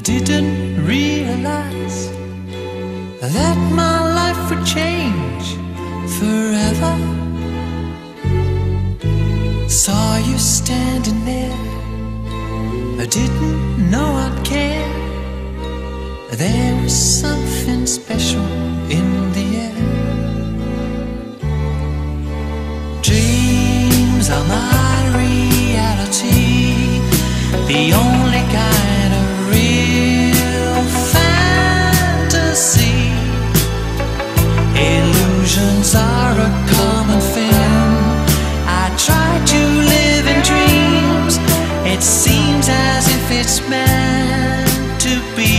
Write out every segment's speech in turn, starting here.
didn't realize that my life would change forever. Saw you standing there, I didn't know I'd care. There was something special in the air. Dreams are my reality, the only kind of real fantasy. Illusions are a common thing. I try to live in dreams. It seems as if it's meant to be.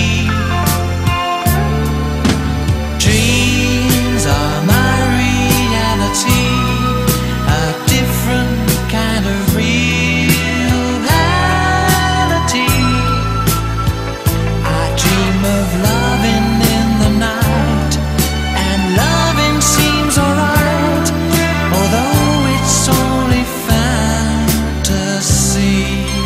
Dreams are my reality, a different kind of reality. I dream of loving in the night, and loving seems alright, although it's only fantasy.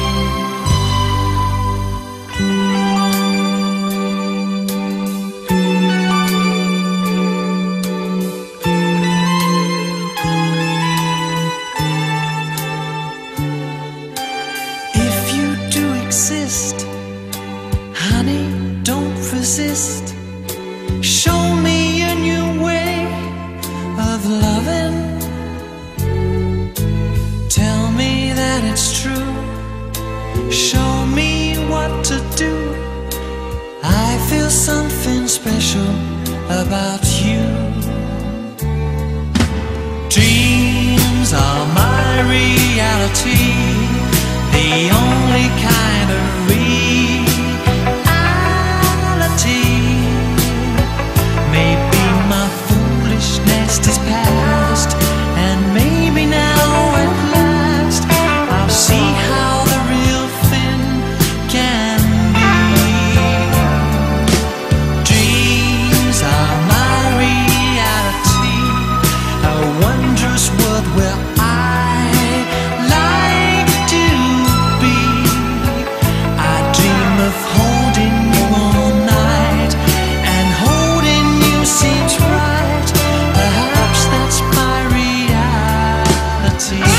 If you do exist, honey, don't resist. Show me a new way of loving. Tell me that it's true. Show me what to do. I feel something special about you. Dreams are my reality, the only kind of reality. Maybe my foolishness is past, and maybe now at last I'll see how the real thing can be. Dreams are my reality, a wondrous world where I like to be. I dream of holding you all night, and holding you seems right. Perhaps that's my reality.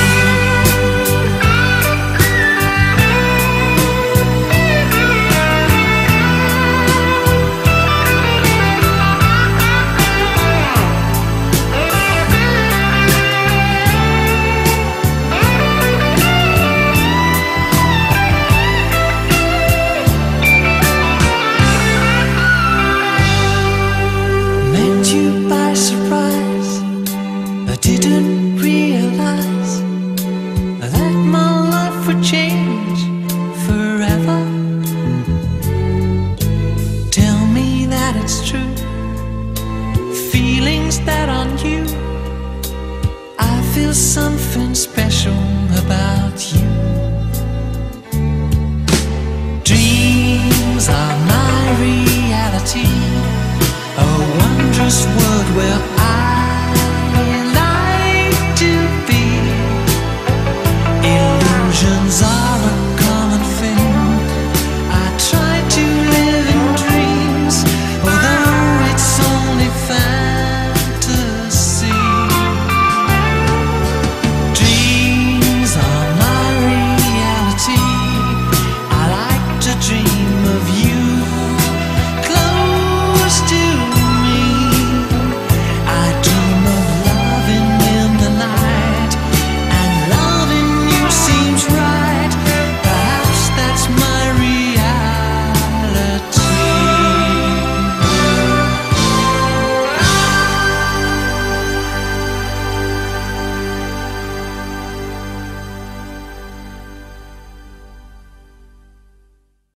Met you by surprise, I didn't realize that my life would change forever. Tell me that it's true, feelings that aren't you. I feel something special about you. Dreams are my reality, a wondrous world where